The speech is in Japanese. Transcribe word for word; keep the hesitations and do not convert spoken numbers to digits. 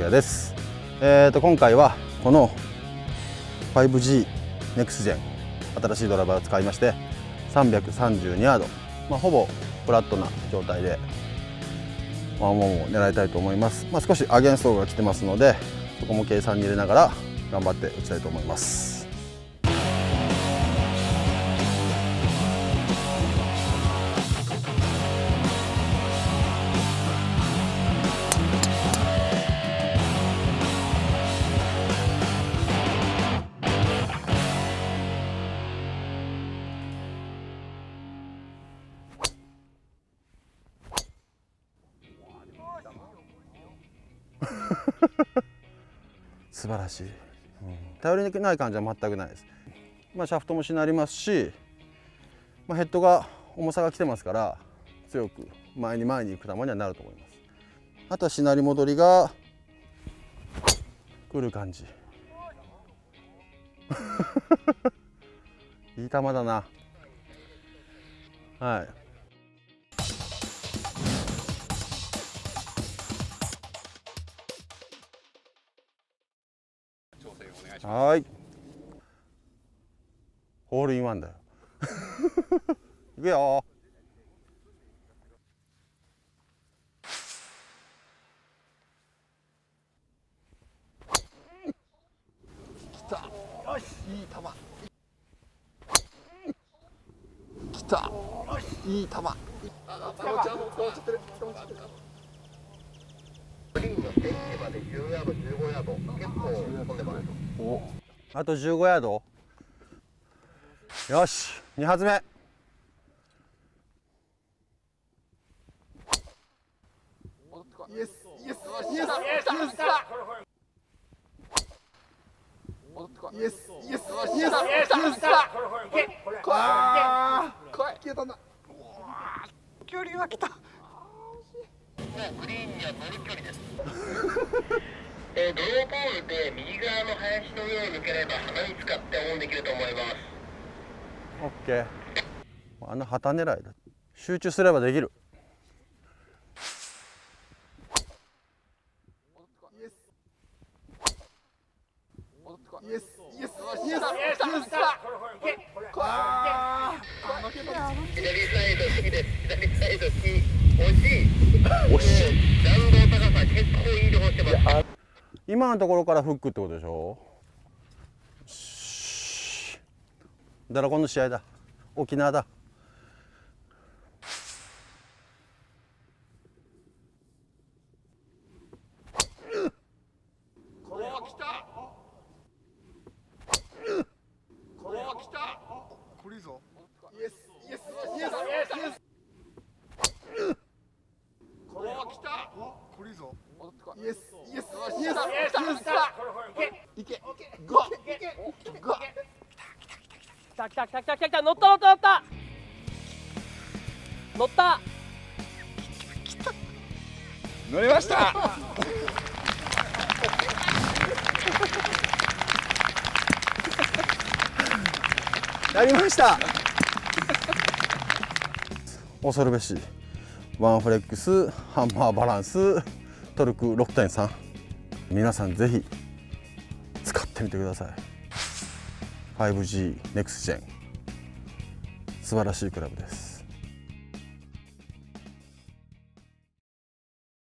也です。えーと今回はこの ファイブジー ネクスジェン新しいドライバーを使いましてさんびゃくさんじゅうにヤード、まあ、ほぼフラットな状態でワンオンを狙いたいと思います。まあ、少しアゲンストが来てますのでそこも計算に入れながら頑張って打ちたいと思います。素晴らしい、うん、頼りない感じは全くないです。まあ、シャフトもしなりますし、まあ、ヘッドが重さが来てますから強く前に前に行く球にはなると思います。あとはしなり戻りが来る感じいい球だな。はい、はい、ホールインワンだよいくよ。 きた。よし、いい球。きた。よし、いい球。あ、捕まっちゃってる。捕まっちゃってる。グリーンのエッジまでじゅうヤード、じゅうごヤード、結構飛んでます。 お、あとじゅうごヤード。よし、に発目。 イエス、イエス、イエス、イエス、イエス、イエス、イエス、イエス、イエス、あー、来い、消えたんだ。距離は来た。グリーンには乗る距離です。えー、ドローボールで右側の林の上を抜ければ鼻に使ってオンできると思います。 オッケー。あの旗狙いだ。集中すればできる。 イエス、イエス、イエス、イエス、イエス、あー、左サイド好きです。左サイド好き。惜しい。 惜しい。 弾道高さ結構いいとこしてます。 今のところからフックってことでしょ。しドラゴンの試合だ。沖縄だ。 これは来た。これは来た。これいいぞ。イエス、イエス、イエス、イエス。これは来た。これいいぞ。イエス、イエス、イエス、イエス。いけ、ゴー、ゴー。 来た来た来た来た来た来た、乗った乗った乗った乗った。 乗りました。 やりました恐るべしワンフレックスハンマーバランストルク ろくてんさん、 皆さんぜひ使ってみてください。 ファイブジー ネクスジェン素晴らしいクラブです。